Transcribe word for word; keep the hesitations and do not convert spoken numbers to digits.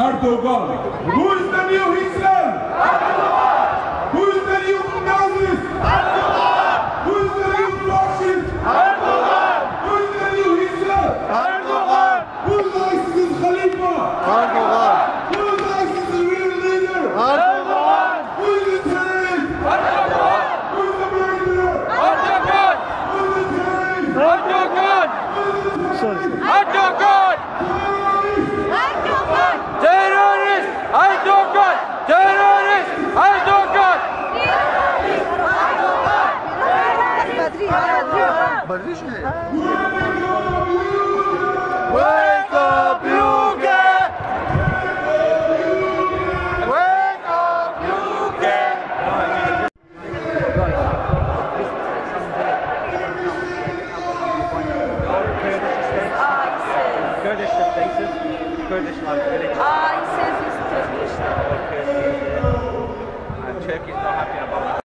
Erdogan. Who is the new Hitler? Erdogan. Who is the new Nazis? Erdogan. Who is the new fascist? Erdogan. Who is the new Hitler? Erdogan. Who is ISIS's Khalifa? Erdogan. Who is ISIS's real leader? Erdogan. Who is the terrorist? Erdogan. Who is the murderer? Erdogan. Who is the terrorist? Erdogan. Who is the terrorist? Erdogan. Terrorist! Erdogan! Terrorist! Erdogan! Wake up, U K! Wake up, U K! Kurdish places, Kurdish like villages. Ah, he says he's Turkish. And Turkey's not happy about it.